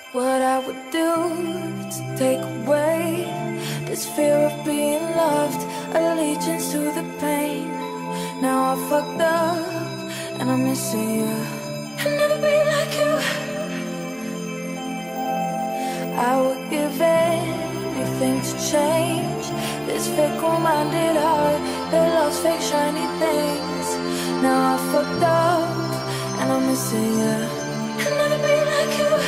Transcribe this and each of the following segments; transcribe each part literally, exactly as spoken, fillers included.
what I would do to take away this fear of being loved, allegiance to the pain. Now I fucked up and I'm missing you. I'll never be like you. I would give anything to change this fickle-minded heart that loves fake shiny things. Now I fucked up and I'm missing you. I'll never be like you.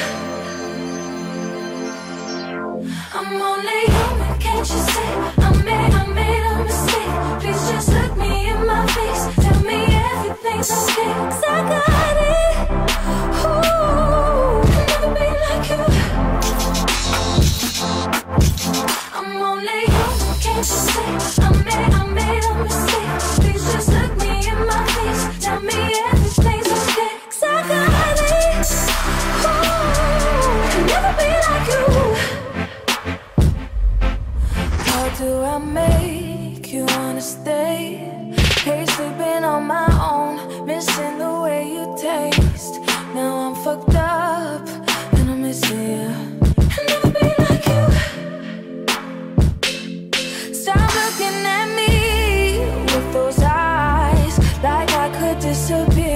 I'm only human, can't you see? I made, I made a mistake. Please just look me in my face. Tell me everything's okay, 'cause I got it. Ooh, I'll never be like you. I'm only human, can't you see? I made, I made a mistake. Please just look me in my face. Tell me everything's okay, 'cause I got it. Ooh, I'll never be like you. How do I make you wanna stay? Hate sleeping on my own, missing the way you taste. Now I'm fucked up and I'm missing you. I'll never be like you. Stop looking at me with those eyes, like I could disappear.